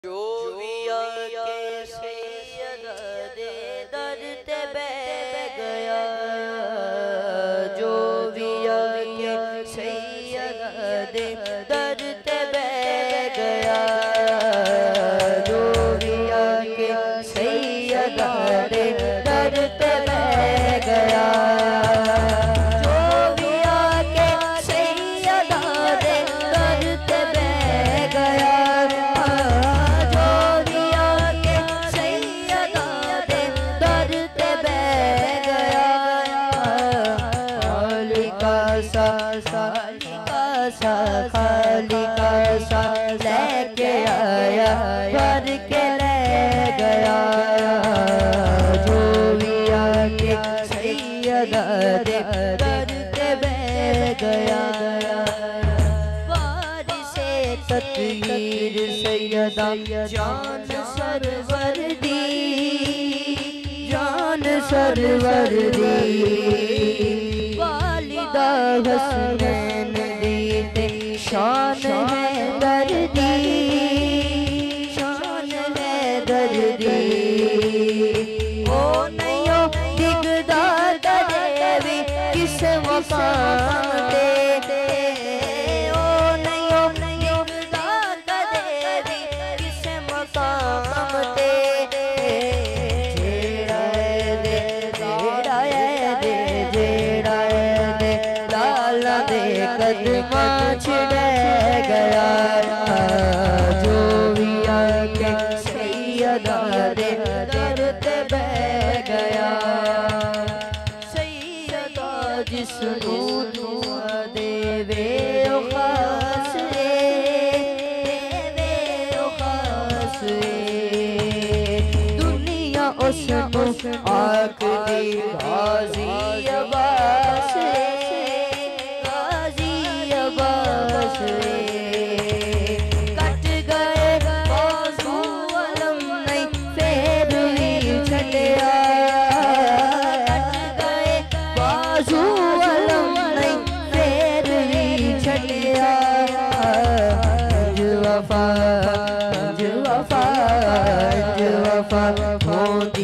जो भी आके सैयदा दे दर ते बह गया, जो भी आके सैयदा दे दर ते बह गया, जो भी आके सैयदा दे दर ते बह गया, जो भी आके सैयदा दे दर ते बह गया, खाली का लेके आया भर के ले गया, जो भी आके सैयदा दे दर पे बह गया, वारिसे तकदीर सैयदा जान सरवर दी, जान सरवर दी, वालिदा हसनैन शान है दर्दी, शान है दर्दी, ओ नयो दिगदा देवी किस मकाम दे, ओ नयो दिगदा देवी किस मकाम दे, जेड़ा दे जेड़ा दे जेड़ा दे लाला दे कदमा छिड़े गया, जो भी आके सैयदा दे दर ते बह गया, सैयदा जिसनू दुआ देवे ओ खास देवे ओ खास, दुनिया उसनू आखदी गाजी अब्बास, कट गए बाजू अलम नहीं फिर भी छड़िया, कट गए बाजू अलम नहीं फिर भी छड़िया, वफा वफा वफा